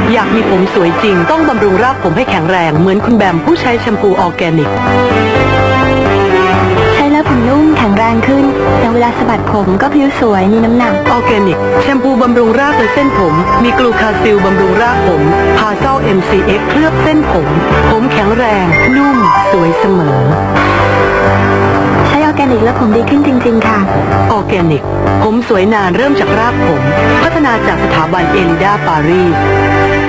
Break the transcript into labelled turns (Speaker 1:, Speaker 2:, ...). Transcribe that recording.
Speaker 1: อยากมีผมสวยจริงต้องบำรุงรากผมให้แข็งแรงเหมือนคุณแบมผู้ใช้แชมพูออร์แกนิก
Speaker 2: ใช้แล้วผมนุ่มแข็งแรงขึ้นแต่เวลาสะบัดผมก็ผิวสวยมีน้ำหนัก
Speaker 1: ออร์แกนิกแชมพูบำรุงรากและเส้นผมมีกลูคาซิลบำรุงรากผมพาเซล MCX เคลือบเส้นผมแข็งแรงนุ่มสวยเสมอ
Speaker 2: ใช้ออร์แกนิกแล้วผมดีขึ้นจริงๆค่ะ
Speaker 1: ออร์แกนิกผมสวยนานเริ่มจากรากผมพัฒนาจากสถาบันเอลิดาปารีส